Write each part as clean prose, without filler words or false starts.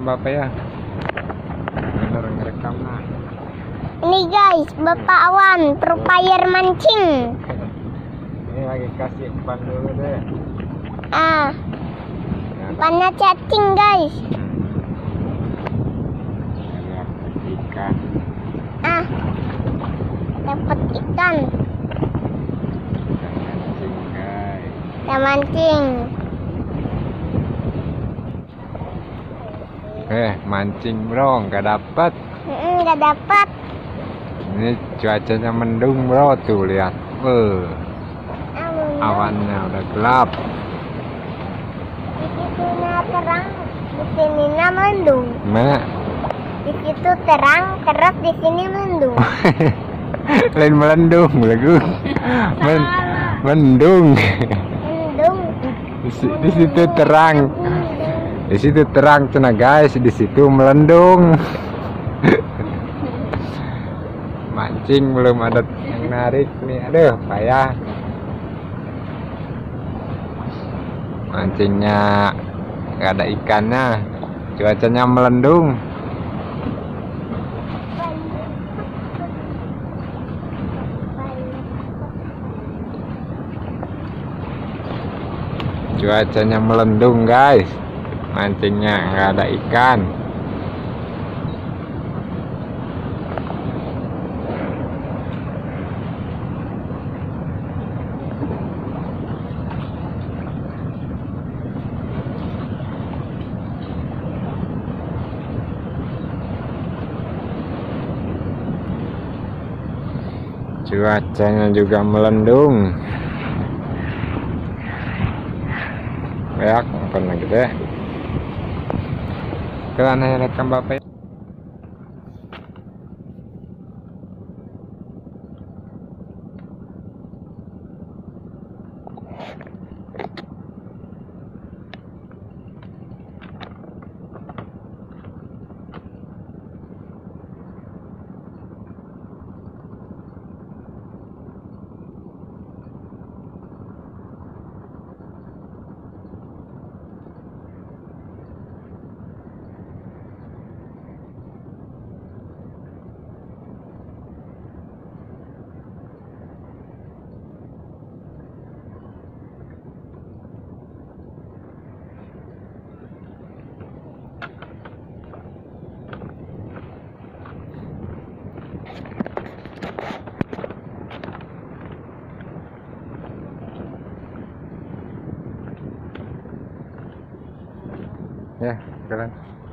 Bapak ya. Bener ngerekam nah. Ini guys, Bapak Awan, pro-player mancing. Ini lagi kasih umpan dulu deh. Umpannya cacing guys. Dapat ikan. Dapat ikan. Mancing guys. Kita mancing. Mancing bro, nggak dapat. Nggak dapat. Ini cuacanya mendung bro, tuh lihat. Awannya udah gelap. Di situnya terang, di sininya mendung. Mana? Di situ terang, terus di sini mendung. Lain melendung lagu. Mendung. Mendung. Di situ terang. Di situ terang cina guys, di situ melendung. Mancing belum ada yang narik nih, aduh payah. Mancingnya nggak ada ikannya, cuacanya melendung. Cuacanya melendung guys, mancingnya nggak ada ikan. Cuacanya juga melendung. Ya, makan lagi deh. Kalian hanya rekam Bapak. Ya, kalian.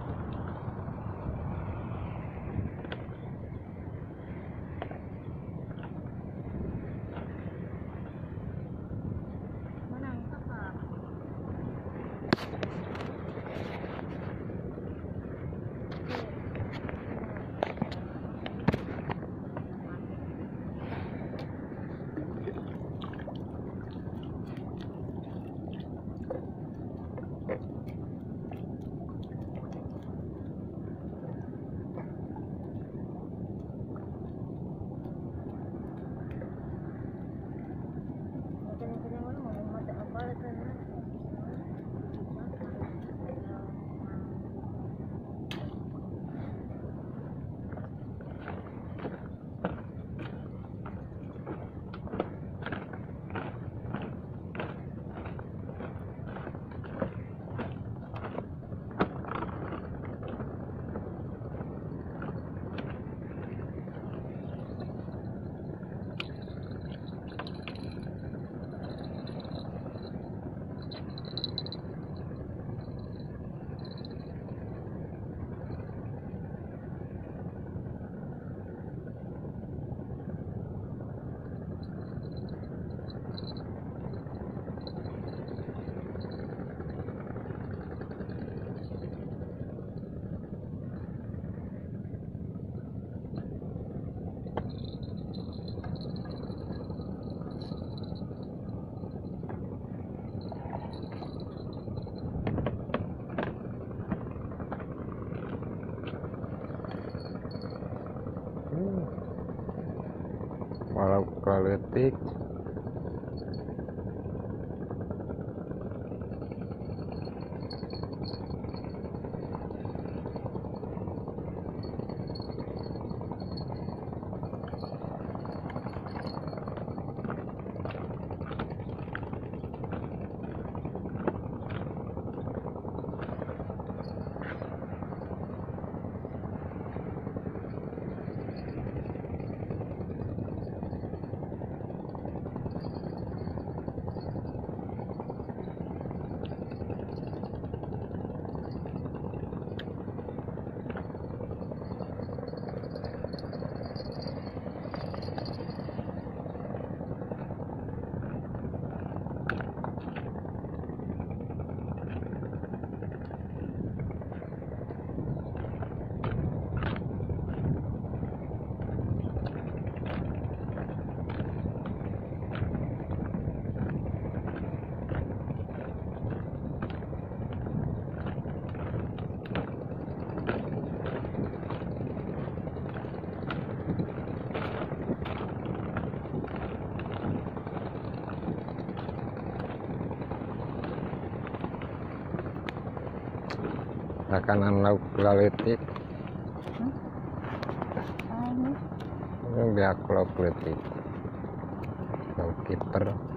Walau keletik. makanan lauk laletik. Ini biak lauk laletik. Lauk kiper.